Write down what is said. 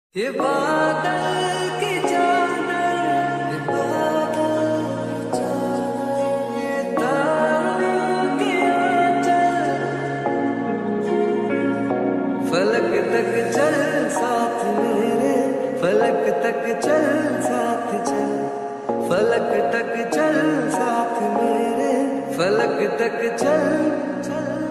ये बादल की चादर, ये बादल की चादर, ये तारों की आंचल, फलक तक चल साथ मेरे, फलक तक चल साथ चल, फलक तक चल साथ मेरे, फलक तक चल चल।